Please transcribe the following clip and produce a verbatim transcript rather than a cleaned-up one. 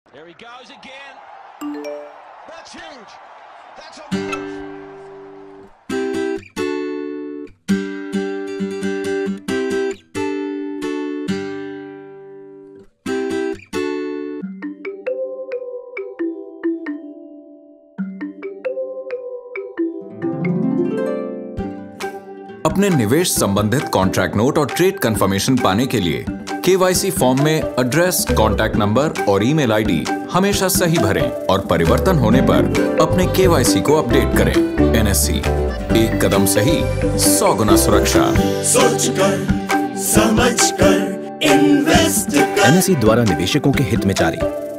There he goes again. That's huge. That's a move. अपने निवेश संबंधित कॉन्ट्रैक्ट नोट और ट्रेड कंफर्मेशन पाने के लिए केवाईसी फॉर्म में एड्रेस, कॉन्टैक्ट नंबर और ईमेल आईडी हमेशा सही भरें और परिवर्तन होने पर अपने केवाईसी को अपडेट करें। एनएससी, एक कदम सही, सौ गुना सुरक्षा। सोच कर, समझ कर, इन्वेस्ट कर। एनएससी द्वारा निवेशकों के हित में जारी।